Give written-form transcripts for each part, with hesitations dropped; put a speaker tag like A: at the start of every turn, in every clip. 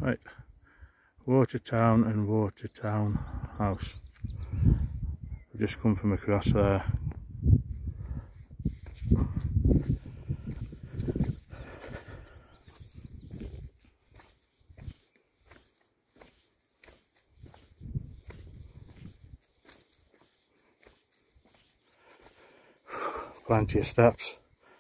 A: Right, Watertown and Watertown House. We've just come from across there. Plenty of steps.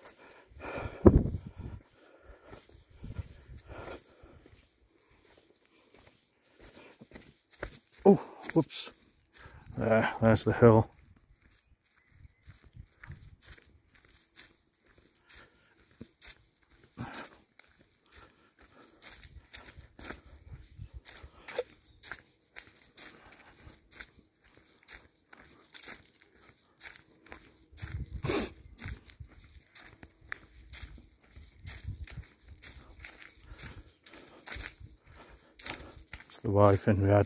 A: Oh, whoops. There's the hill. It's the wife in red.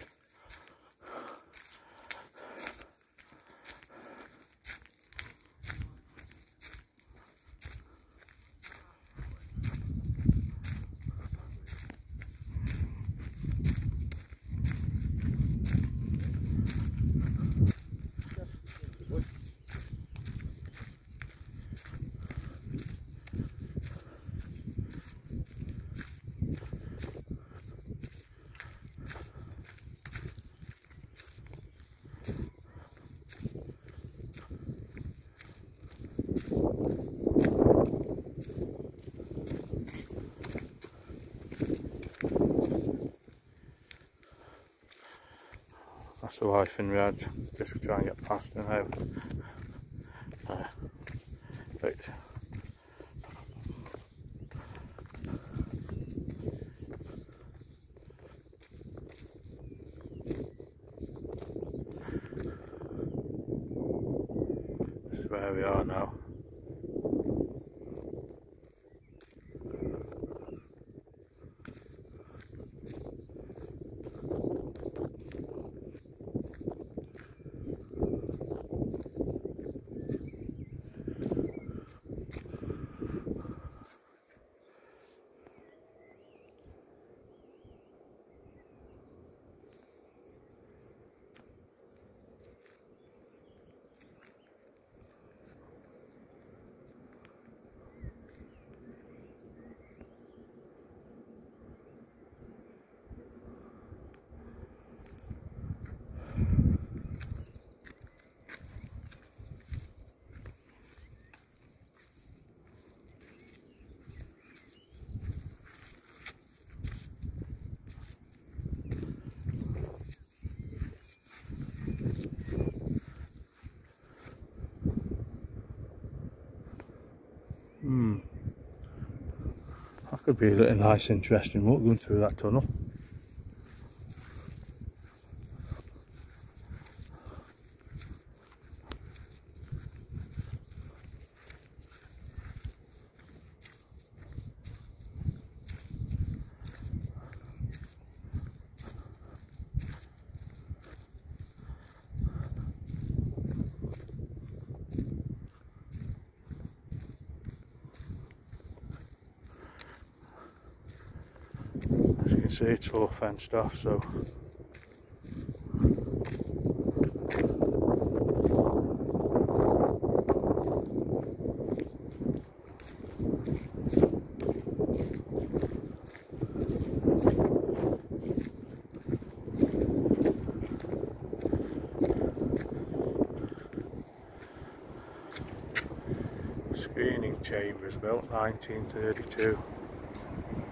A: That's the wife in red. Just try and get past her now. Right. This is where we are now. That could be a nice, interesting walk going through that tunnel. As you can see, it's all fenced off, so screening chambers built 1932.